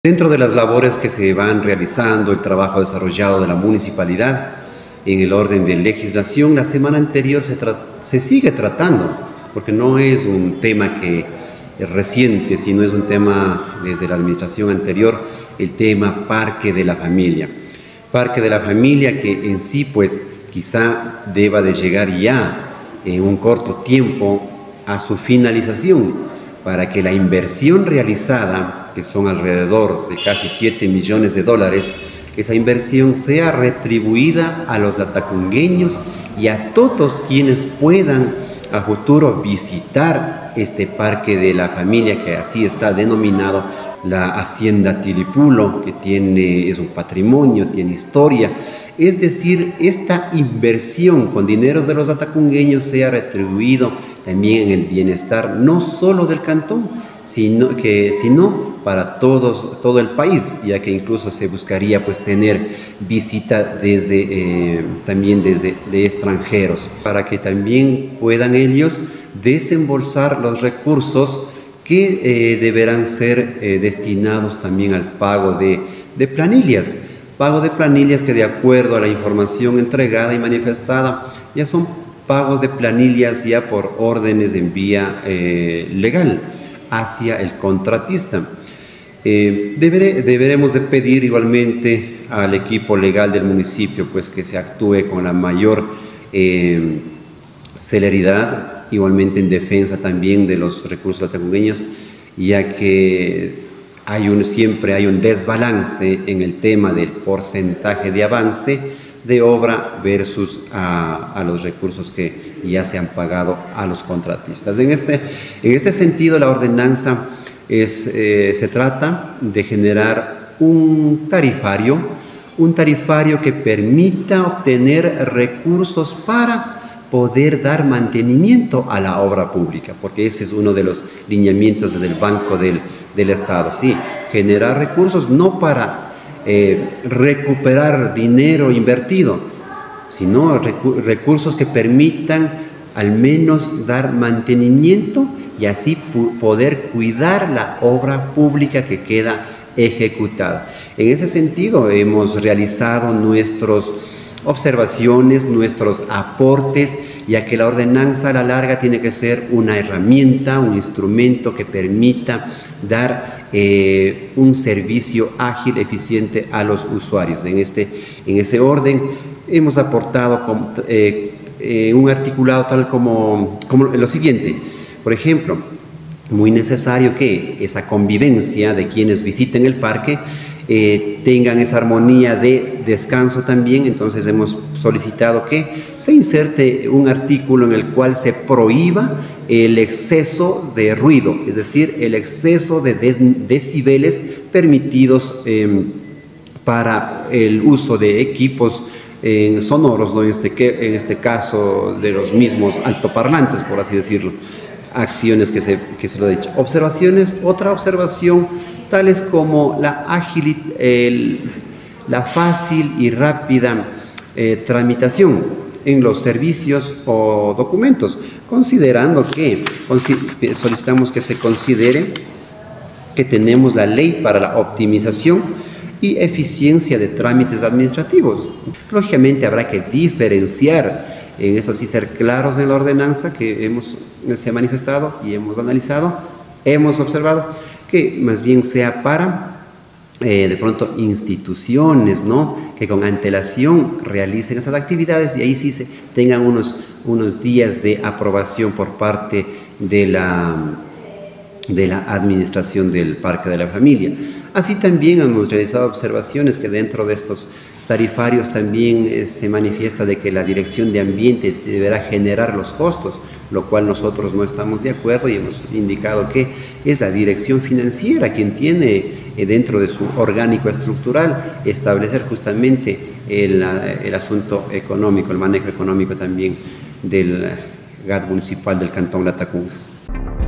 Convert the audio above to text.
Dentro de las labores que se van realizando, el trabajo desarrollado de la municipalidad en el orden de legislación, la semana anterior se sigue tratando, porque no es un tema que es reciente, sino es un tema desde la administración anterior, el tema Parque de la Familia. Parque de la Familia que en sí pues quizá deba de llegar ya en un corto tiempo a su finalización, para que la inversión realizada, que son alrededor de casi 7 millones de dólares, esa inversión sea retribuida a los latacungueños y a todos quienes puedan a futuro visitar este Parque de la Familia, que así está denominado, la Hacienda Tilipulo, que es un patrimonio, tiene historia. Es decir, esta inversión con dineros de los latacungueños sea retribuido también en el bienestar no solo del cantón, sino para todo el país, ya que incluso se buscaría pues tener visita también desde extranjeros, para que también puedan ellos desembolsar los recursos que deberán ser destinados también al pago de planillas. Pago de planillas que, de acuerdo a la información entregada y manifestada, ya son pagos de planillas ya por órdenes en vía legal hacia el contratista. Deberemos de pedir igualmente al equipo legal del municipio pues que se actúe con la mayor celeridad, igualmente en defensa también de los recursos latacungueños, ya que siempre hay un desbalance en el tema del porcentaje de avance de obra versus a los recursos que ya se han pagado a los contratistas. En este sentido, la ordenanza se trata de generar un tarifario que permita obtener recursos para poder dar mantenimiento a la obra pública, porque ese es uno de los lineamientos del Banco del Estado. Sí, generar recursos no para recuperar dinero invertido, sino recursos que permitan al menos dar mantenimiento y así poder cuidar la obra pública que queda ejecutada. En ese sentido hemos realizado nuestras observaciones, nuestros aportes, ya que la ordenanza a la larga tiene que ser una herramienta, un instrumento que permita dar un servicio ágil, eficiente a los usuarios. En ese orden hemos aportado un articulado tal como lo siguiente. Por ejemplo, muy necesario que esa convivencia de quienes visiten el parque tengan esa armonía de descanso también. Entonces hemos solicitado que se inserte un artículo en el cual se prohíba el exceso de ruido, es decir, el exceso de decibeles permitidos para el uso de equipos sonoros, ¿no? En este caso de los mismos altoparlantes, por así decirlo. Acciones que se lo he dicho. Otra observación, tales como la fácil y rápida tramitación en los servicios o documentos, considerando que solicitamos que se considere que tenemos la ley para la optimización y eficiencia de trámites administrativos. Lógicamente habrá que diferenciar, en eso sí ser claros en la ordenanza que se ha manifestado y hemos analizado, hemos observado que más bien sea para de pronto instituciones, ¿no?, que con antelación realicen estas actividades y ahí sí tengan unos días de aprobación por parte de la administración del Parque de la Familia. Así también hemos realizado observaciones que dentro de estos tarifarios también se manifiesta de que la Dirección de Ambiente deberá generar los costos, lo cual nosotros no estamos de acuerdo y hemos indicado que es la Dirección Financiera quien tiene dentro de su orgánico estructural establecer justamente el asunto económico, el manejo económico también del GAT municipal del Cantón Latacunga.